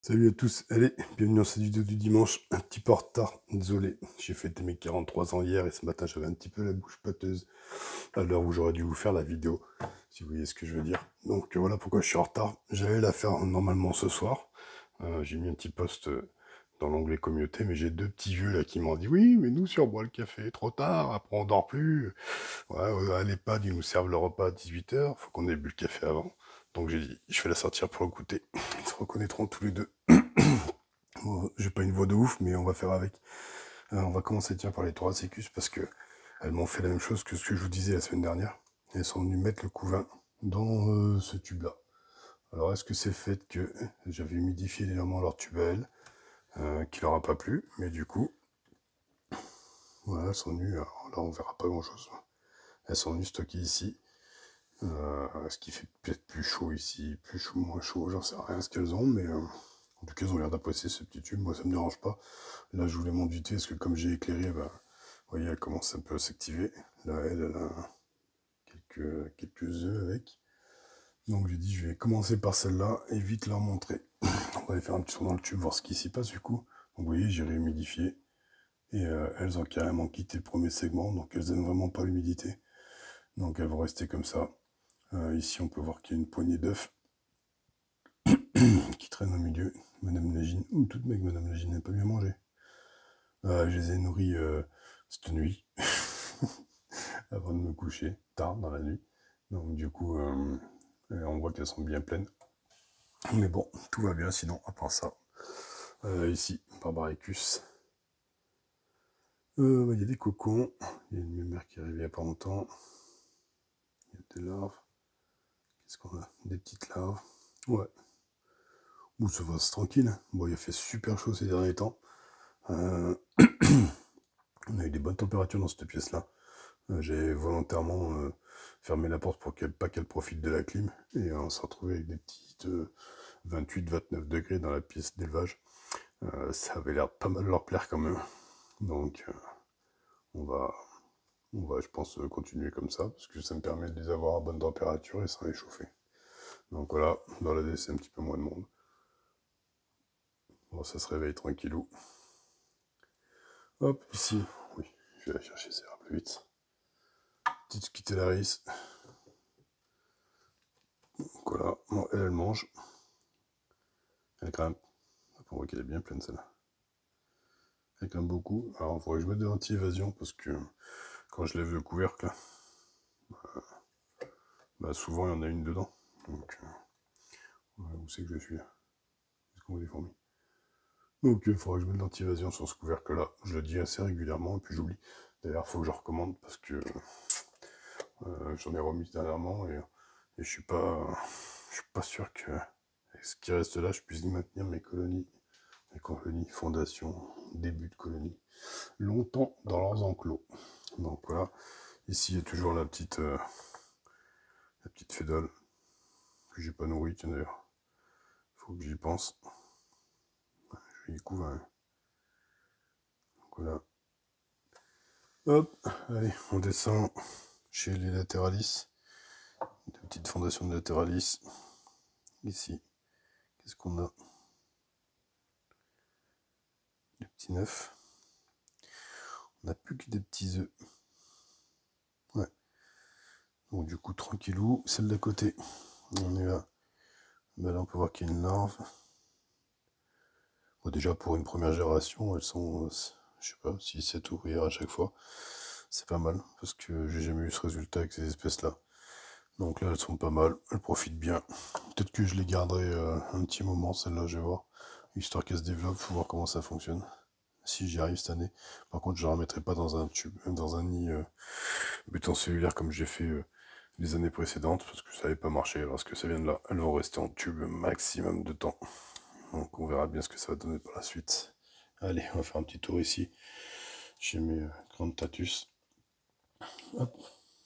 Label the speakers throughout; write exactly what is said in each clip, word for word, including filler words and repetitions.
Speaker 1: Salut à tous, allez, bienvenue dans cette vidéo du dimanche, un petit peu en retard, désolé, j'ai fêté mes quarante-trois ans hier et ce matin j'avais un petit peu la bouche pâteuse à l'heure où j'aurais dû vous faire la vidéo, si vous voyez ce que je veux dire. Donc euh, voilà pourquoi je suis en retard, j'allais la faire normalement ce soir, euh, j'ai mis un petit post euh, dans l'onglet communauté, mais j'ai deux petits vieux là qui m'ont dit oui, mais nous si on boit le café trop tard, après on dort plus, ouais, ouais, à l'EHPAD ils nous servent le repas à dix-huit heures, faut qu'on ait bu le café avant. Donc j'ai dit, je vais la sortir pour le goûter. Ils se reconnaîtront tous les deux. Bon, j'ai pas une voix de ouf, mais on va faire avec. Euh, on va commencer tiens par les Thoracicus parce que elles m'ont fait la même chose que ce que je vous disais la semaine dernière. Elles sont venues mettre le couvain dans euh, ce tube-là. Alors est-ce que c'est le fait que j'avais humidifié légèrement leur tube à elles, euh, qui leur a pas plu, mais du coup, voilà, elles sont venues. Alors là, on verra pas grand-chose. Elles sont venues stocker ici. Euh, ce qui fait peut-être plus chaud ici, plus chaud, moins chaud, j'en sais rien ce qu'elles ont, mais euh, en tout cas, elles ont l'air d'apprécier ce petit tube. Moi, ça me dérange pas. Là, je voulais m'enduiter parce que comme j'ai éclairé, bah, vous voyez, elle commence un peu à s'activer. Là, elle, elle a quelques, quelques œufs avec. Donc, j'ai dit, je vais commencer par celle-là et vite leur montrer. On va aller faire un petit tour dans le tube, voir ce qui s'y passe du coup. Donc, vous voyez, j'ai réhumidifié. Et euh, elles ont carrément quitté le premier segment, donc elles n'aiment vraiment pas l'humidité. Donc, elles vont rester comme ça. Euh, ici, on peut voir qu'il y a une poignée d'œufs qui traînent au milieu. Madame Légine, ou toute mec, Madame Légine n'a pas bien mangé. Euh, je les ai nourris euh, cette nuit, avant de me coucher, tard dans la nuit. Donc du coup, euh, on voit qu'elles sont bien pleines. Mais bon, tout va bien sinon, à part ça. Euh, ici, Barbaricus. Euh, il y a des cocons. Il y a une mémère qui est arrivée il n'y a pas longtemps. Il y a des larves. Qu'est-ce qu'on a? Des petites larves. Ouais. Bon, ça va, c'est tranquille. Bon, il a fait super chaud ces derniers temps. Euh, on a eu des bonnes températures dans cette pièce-là. Euh, J'ai volontairement euh, fermé la porte pour qu'elle pas qu'elle profite de la clim. Et euh, on s'est retrouvé avec des petites euh, vingt-huit vingt-neuf degrés dans la pièce d'élevage. Euh, ça avait l'air pas mal leur plaire quand même. Donc euh, on va, on va, je pense, euh, continuer comme ça, parce que ça me permet de les avoir à bonne température et sans les chauffer. Donc voilà, dans la D c'est un petit peu moins de monde. Bon, ça se réveille tranquillou. Hop, ici, oui, je vais aller chercher ça un peu vite. Petite Scutellaris. Donc voilà, bon, elle, elle mange. Elle grimpe. On voit qu'elle est bien pleine celle-là. Elle grimpe beaucoup. Alors il faudrait que je mette de l'anti-évasion parce que quand je lève le couvercle, là, bah, bah, souvent il y en a une dedans. Donc euh, où c'est que je suis là? Est-ce qu'on voit des fourmis? Donc il faudrait que je mette de l'anti-évasion sur ce couvercle là. Je le dis assez régulièrement et puis j'oublie. D'ailleurs il faut que je recommande parce que euh, j'en ai remis dernièrement et, et je suis pas je suis pas sûr que avec ce qui reste là je puisse maintenir mes colonies. Mes colonies, fondation, début de colonie, longtemps dans leurs enclos. Donc voilà, ici il y a toujours la petite, euh, la petite fédole que j'ai pas nourrie, tiens d'ailleurs, faut que j'y pense. Je vais y couvrir. Hein. Donc voilà. Hop, allez, on descend chez les lateralis. Des petites fondations de lateralis. Ici, qu'est-ce qu'on a? Des petits neufs. On n'a plus que des petits œufs. Ouais. Donc du coup, tranquillou. Celle d'à côté, on est là. Ben là, on peut voir qu'il y a une larve. Bon, déjà, pour une première génération, elles sont, je sais pas, six sept ouvrières à chaque fois. C'est pas mal, parce que j'ai jamais eu ce résultat avec ces espèces-là. Donc là, elles sont pas mal, elles profitent bien. Peut-être que je les garderai euh, un petit moment, celles-là, je vais voir. Histoire qu'elles se développent, faut voir comment ça fonctionne. Si j'y arrive cette année. Par contre, je ne les remettrai pas dans un tube, dans un nid euh, butant cellulaire comme j'ai fait euh, les années précédentes, parce que ça n'avait pas marché. Lorsque ça vient de là, elles vont rester en tube maximum de temps. Donc on verra bien ce que ça va donner par la suite. Allez, on va faire un petit tour ici. Chez mes euh, grandes tatus. Hop.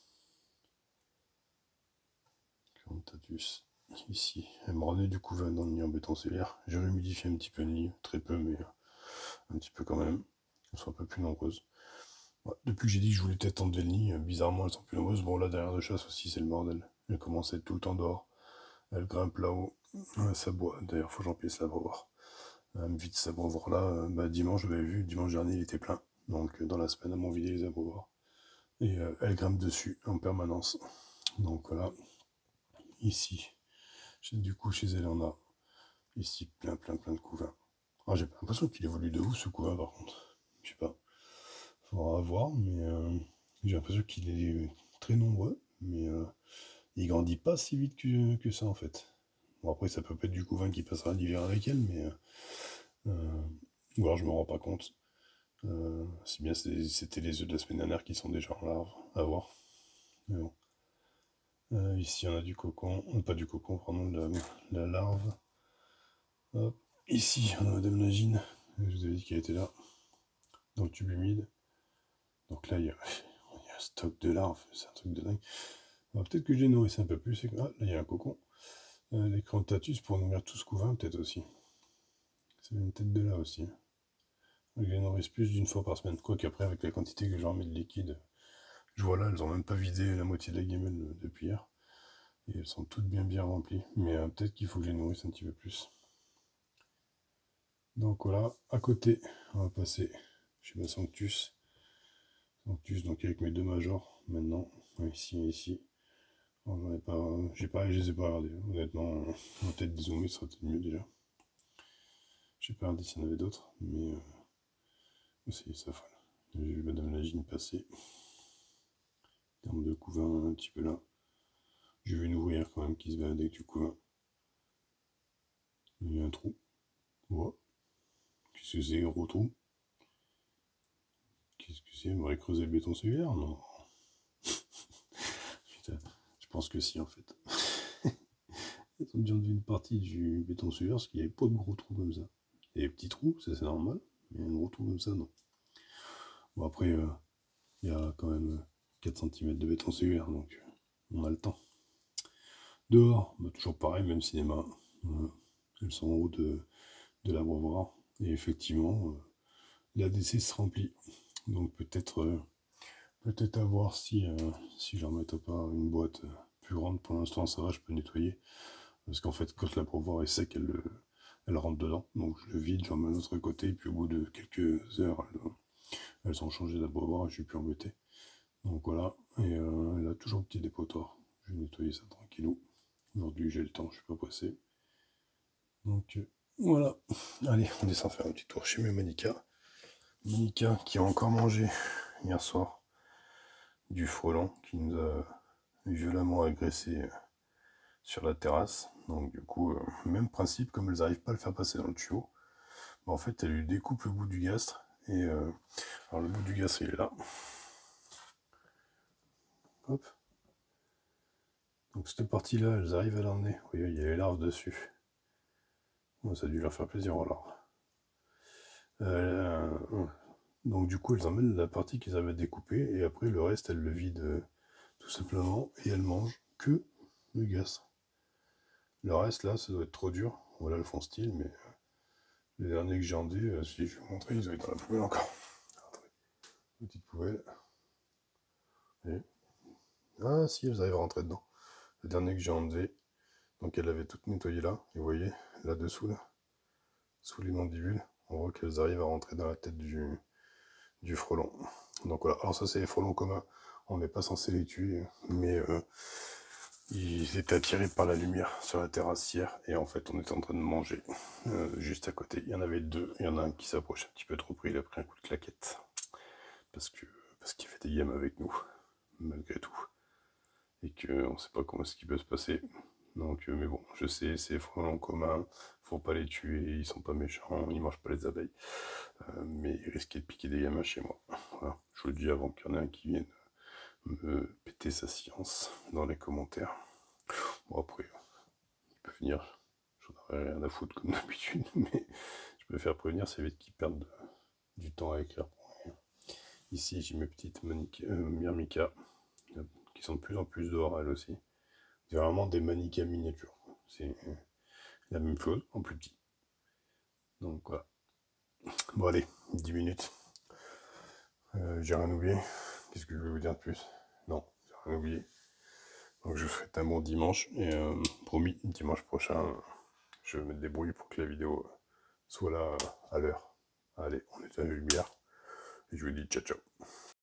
Speaker 1: Grande tatus. Ici. Elle me revenait du couvain dans le nid en béton cellulaire. J'ai humidifié un petit peu le nid. Très peu, mais euh, un petit peu quand même. Elles sont un peu plus nombreuses. Ouais, depuis que j'ai dit que je voulais peut-être enlever le nid, euh, bizarrement elles sont plus nombreuses. Bon là derrière de chasse aussi c'est le bordel. Elles commencent à être tout le temps dehors. Elles grimpent là-haut. Ouais, ça boit. D'ailleurs, faut que j'emplisse l'abreuvoir. Euh, vite, cet abreuvoir-là, euh, bah, dimanche, je l'avais vu, dimanche dernier, il était plein. Donc, euh, dans la semaine, elles m'ont vidé les abreuvoirs. Et euh, elles grimpent dessus en permanence. Donc, voilà. Ici, du coup, chez elle, on a ici plein, plein, plein de couvains. Ah, j'ai pas l'impression qu'il évolue de ouf, ce couvain, par contre. Je sais pas. Faudra voir, mais euh, j'ai l'impression qu'il est très nombreux. Mais euh, il grandit pas si vite que, que ça, en fait. Bon, après, ça peut pas être du couvain qui passera l'hiver avec elle, mais... Euh, euh, ou alors, je me rends pas compte. Euh, si bien c'était les œufs de la semaine dernière qui sont déjà en larve à voir. Mais bon. Euh, ici, on a du cocon. Euh, pas du cocon, pardon, de la, la larve. Hop. Ici, on a Madame Nagine. Je vous avais dit qu'elle était là. Dans le tube humide. Donc là, il y a, il y a un stock de larves. C'est un truc de dingue. Peut-être que je les nourrissais un peu plus. Ah, là, il y a un cocon. Euh, les Crantatus pour nourrir tout ce couvain, peut-être aussi. C'est une tête de là aussi. Je les nourrisse plus d'une fois par semaine. Quoi qu'après, avec la quantité que j'en mets de liquide, je vois là, elles ont même pas vidé la moitié de la gamelle depuis hier. Et elles sont toutes bien bien remplies. Mais euh, peut-être qu'il faut que je les nourrisse un petit peu plus. Donc voilà, à côté, on va passer chez ma Sanctus. Sanctus, donc avec mes deux majors, maintenant, ici et ici. J'en ai pas, j'ai pas, je les ai pas regardés. Honnêtement, on va peut-être dézoomer, ça serait peut-être mieux déjà. J'ai pas regardé s'il y en avait d'autres, mais euh, aussi ça folle. J'ai vu Madame Lagine passer. En termes de couvain, un petit peu là. J'ai vu une ouvrière quand même qui se baladait avec du couvain. Il y a un trou. Ouais. Qu'est-ce que c'est, un gros trou? Qu'est-ce que c'est? On va aller creuser le béton cellulaire? Non. Putain, je pense que si en fait. Ils ont déjà enlevé une partie du béton cellulaire parce qu'il n'y avait pas de gros trous comme ça. Il y a des petits trous, ça c'est normal, mais un gros trou comme ça, non. Bon, après, euh, il y a quand même quatre centimètres de béton cellulaire, donc euh, on a le temps. Dehors, bah, toujours pareil, même cinéma. Euh, elles sont en haut de, de l'abreuvoir. Et effectivement, euh, l'A D C se remplit. Donc peut-être euh, peut-être à voir si, euh, si j'en mettais pas une boîte euh, plus grande. Pour l'instant, ça va, je peux nettoyer. Parce qu'en fait, quand l'abreuvoir est sec, elle, elle rentre dedans. Donc je le vide, j'en mets de l'autre côté. Et puis au bout de quelques heures, elles, elles ont changé d'abreuvoir et je suis plus embêté. Donc voilà. Et euh, elle a toujours un petit dépotoir. Je vais nettoyer ça tranquillou. Aujourd'hui, j'ai le temps, je suis pas pressé. Donc euh, voilà. Allez, on descend faire un petit tour chez mes Monica. Monica qui a encore mangé hier soir du frelon qui nous a violemment agressé sur la terrasse. Donc du coup, euh, même principe, comme elles n'arrivent pas à le faire passer dans le tuyau, bah, en fait, elle lui découpe le bout du gastre. Et euh, alors le bout du gastre, il est là. Hop. Donc cette partie-là, elles arrivent à l'emmener. Vous voyez, il y a les larves dessus. Bon, ça a dû leur faire plaisir aux larves. Euh, donc du coup, elles emmènent la partie qu'ils avaient découpée, et après le reste, elles le vident euh, tout simplement, et elles mangent que le gastre. Le reste là, ça doit être trop dur. Voilà le fond style, mais euh, les derniers que j'ai endés, euh, si je vais vous montrer, ils ont été dans la poubelle encore. Attendez. Petite poubelle. Et... ah si, elles arrivent à rentrer dedans. Le dernier que j'ai enlevé, donc elle avait tout nettoyé là, et vous voyez, là-dessous, là, sous les mandibules, on voit qu'elles arrivent à rentrer dans la tête du, du frelon. Donc voilà, alors ça c'est les frelons communs, on n'est pas censé les tuer, mais euh, ils étaient attirés par la lumière sur la terrasse hier, et en fait on était en train de manger euh, juste à côté. Il y en avait deux, il y en a un qui s'approche un petit peu trop près, il a pris un coup de claquette, parce que parce qu'il fait des games avec nous, malgré tout, et qu'on ne sait pas comment est-ce qu'il peut se passer. Donc, euh, mais bon, je sais, c'est frelons communs, faut pas les tuer, ils sont pas méchants, ils mangent pas les abeilles, euh, mais ils risquaient de piquer des gamins chez moi. Voilà, je vous le dis avant qu'il y en ait un qui vienne me péter sa science dans les commentaires. Bon, après, il peut venir, j'en aurais rien à foutre comme d'habitude, mais je préfère prévenir, c'est vite qu'ils perdent du temps à écrire pour rien. Ici, j'ai mes petites Monica, euh, Myrmica, qui sont de plus en plus dehors, elles aussi. C'est vraiment des Monica miniatures. C'est la même chose, en plus petit. Donc voilà. Bon allez, dix minutes. Euh, j'ai rien oublié. Qu'est-ce que je vais vous dire de plus? Non, j'ai rien oublié. Donc je vous souhaite un bon dimanche. Et euh, promis, dimanche prochain, je me débrouille pour que la vidéo soit là à l'heure. Allez, on éteint les lumières. Et je vous dis ciao ciao.